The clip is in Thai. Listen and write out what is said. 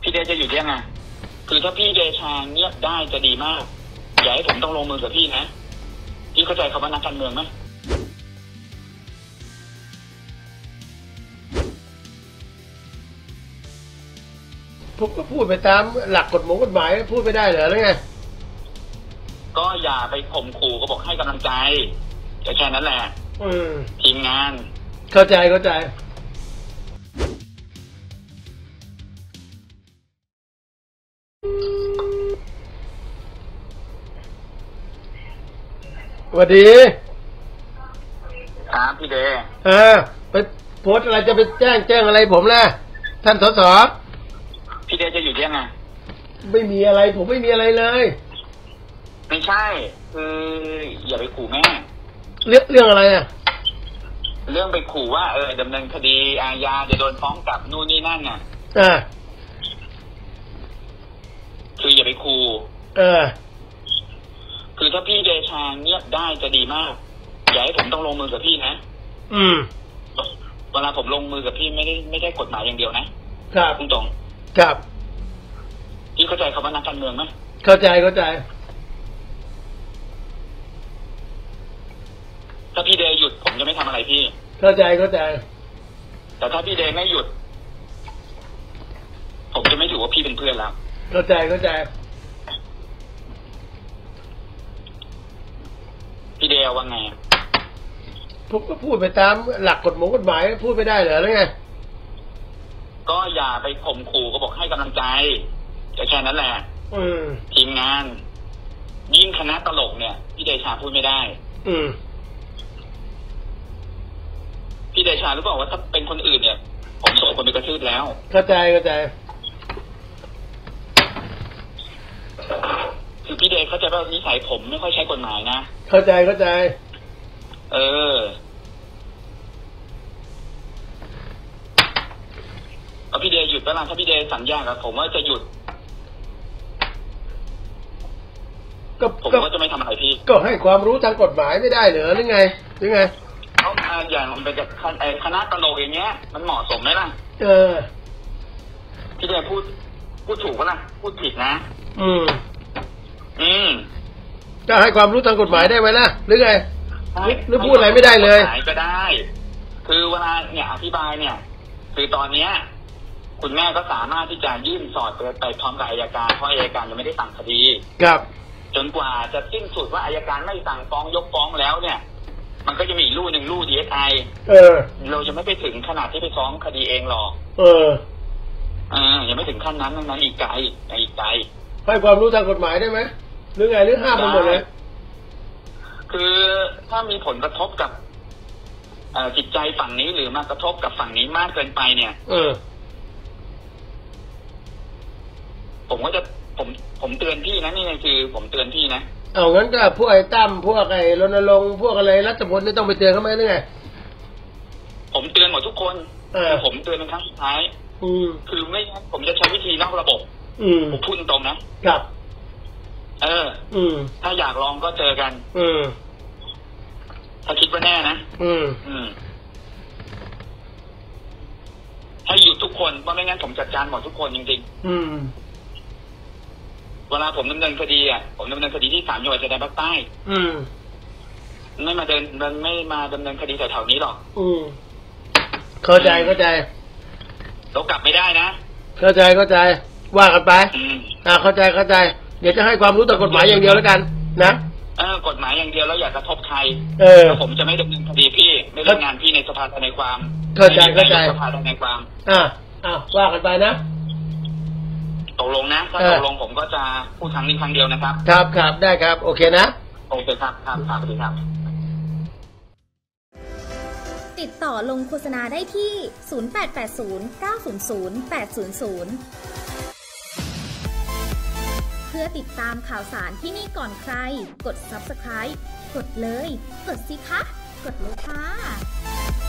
พี่เดชจะหยุดยังไงคือถ้าพี่เดชาเงียบได้จะดีมากอย่าให้ผมต้องลงมือกับพี่นะพี่เข้าใจคำว่านักการเมืองไหมผมก็พูดไปตามหลักกฎหมายพูดไม่ได้เหรอแล้วไงก็อย่าไปข่มขู่ก็บอกให้กำลังใจแค่นั้นแหละทีมงานเข้าใจสวัสดีครับพี่เดชไปโพสอะไรจะไปแจ้งอะไรผมล่ะท่านสสพี่เดชจะหยุดยังไงไม่มีอะไรผมไม่มีอะไรเลยไม่ใช่คืออย่าไปขู่แม่เรื่องอะไรอ่ะเรื่องไปขู่ว่าดำเนินคดีอาญาจะโดนฟ้องกลับนู่นนี่นั่นน่ะคืออย่าไปขู่คือถ้าพี่เดชาเงียบได้จะดีมากอย่าให้ผมต้องลงมือกับพี่นะเวลาผมลงมือกับพี่ไม่ได้กฎหมายอย่างเดียวนะครับตรงครับพี่เข้าใจคำว่านักการเมืองไหมเข้าใจถ้าพี่เดย์หยุดผมจะไม่ทำอะไรพี่เข้าใจแต่ถ้าพี่เดย์ไม่หยุดผมจะไม่ถือว่าพี่เป็นเพื่อนแล้วเข้าใจพี่เดย์ว่าไงผมก็พูดไปตามหลักกฎหมายพูดไม่ได้เหรอแล้วไงก็อย่าไปข่มขู่ก็บอกให้กำลังใจแค่นั้นแหละทีมงานยิ่งคณะตลกเนี่ยพี่เดชาพูดไม่ได้พี่เดชารู้เปล่าว่าถ้าเป็นคนอื่นเนี่ยผมส่งคนไปกระทืบแล้วเข้าใจคือพี่เดชเข้าใจว่านิสัยผมไม่ค่อยใช้กฎหมายนะเข้าใจเอาพี่เดย์หยุดแล้วนะถ้าพี่เดย์สัญญากับผมว่าจะหยุดผมก็จะไม่ทำอะไรพี่ก็ให้ความรู้ทางกฎหมายไม่ได้เหรอหรือไงเขาอย่างมันเป็นจากคณะตลกอย่างเงี้ยมันเหมาะสมไหมล่ะพี่เดย์พูดถูกปะล่ะพูดผิดนะจะให้ความรู้ทางกฎหมายได้ไหมล่ะหรือไงหรือพูดอะไรไม่ได้เลยก็ได้คือเวลาเนี่ยอธิบายเนี่ยคือตอนเนี้ยคุณแม่ก็สามารถที่จะยื่นสอดไปพร้อมกับอัยการเพราะอัยการยังไม่ได้สั่งคดีครับจนกว่าจะสิ้นสุดว่าอัยการไม่สั่งฟ้องยกฟ้องแล้วเนี่ยมันก็จะมีอีกลู่หนึ่งลู่ DSI เราจะไม่ไปถึงขนาดที่ไปฟ้องคดีเองหรอกยังไม่ถึงขั้นนั้นอีกไกลให้ความรู้ทางกฎหมายได้ไหมหรือไงหรือห้ามมันหมดเลยคือถ้ามีผลกระทบกับจิตใจฝั่งนี้หรือมากระทบกับฝั่งนี้มากเกินไปเนี่ยผมเตือนพี่นะนี่คือผมเตือนพี่นะเอางั้นก็พวกไอ้ตั้มพวกไอ้รณรงค์พวกอะไรรัฐพลนี่ต้องไปเตือนเขาไหมหรือไงผมเตือนหมดทุกคนผมเตือนเป็นครั้งสุดท้ายคือไม่งั้นผมจะใช้วิธีนอกระบบผมพูดตรงนะครับถ้าอยากลองก็เจอกันถ้าคิดว่าแน่นะให้หยุดทุกคนเพราะไม่งั้นผมจัดการหมดทุกคนจริงๆเวลาผมดำเนินคดีผมดำเนินคดีที่3 จังหวัดชายแดนภาคใต้ไม่มาดำเนินคดีแถวๆนี้หรอกเข้าใจเรากลับไม่ได้นะเข้าใจว่ากันไปเข้าใจเดี๋ยวจะให้ความรู้ต่อกฎหมายอย่างเดียวแล้วกันนะกฎหมายอย่างเดียวแล้วอย่ากระทบใครผมจะไม่ดำเนินคดีพี่ไม่เล่นงานพี่ในสภาทนายความเข้าใจสภาทนายความว่ากันไปนะตกลงนะถ้าตกลงผมก็จะพูดครั้งนี้ครั้งเดียวนะครับครับได้ครับโอเคนะโอเคครับสวัสดีครับติดต่อลงโฆษณาได้ที่ 0880900800 เพื่อติดตามข่าวสารที่นี่ก่อนใครกด Subscribe กดเลยกดสิคะกดเลยค่ะ